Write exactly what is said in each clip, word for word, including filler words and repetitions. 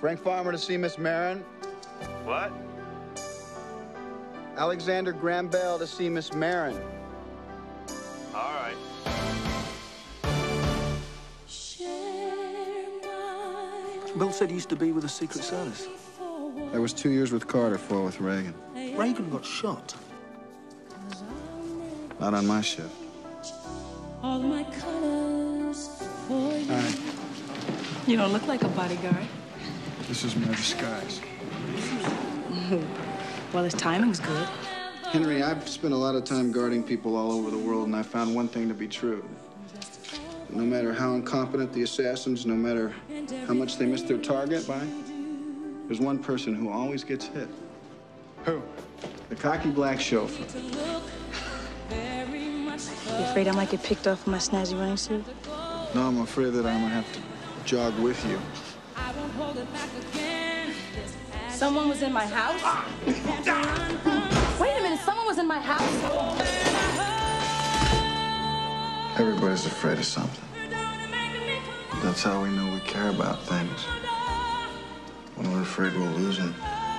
Frank Farmer to see Miss Marin. What? Alexander Graham Bell to see Miss Marin. All right. Bill said he used to be with the Secret Service. That was two years with Carter, four with Reagan. Reagan got shot. Not on my shift. All my colors for you. Hi. You don't look like a bodyguard. This is my disguise. Well, his timing's good. Henry, I've spent a lot of time guarding people all over the world, and I found one thing to be true. No matter how incompetent the assassins, no matter how much they miss their target by, there's one person who always gets hit. Who? The cocky black chauffeur. You afraid I might get picked off in my snazzy running suit? No, I'm afraid that I'm gonna have to jog with you. Someone was in my house? Wait a minute, someone was in my house? Everybody's afraid of something. That's how we know we care about things. When we're afraid we'll lose them.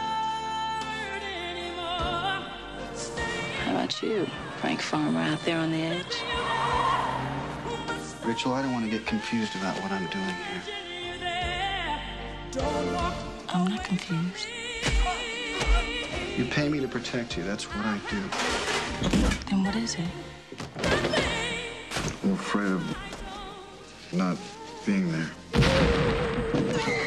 How about you, Frank Farmer, out there on the edge? Rachel, I don't want to get confused about what I'm doing here. I'm not confused. You pay me to protect you. That's what I do. Then what is it? I'm afraid of not being there.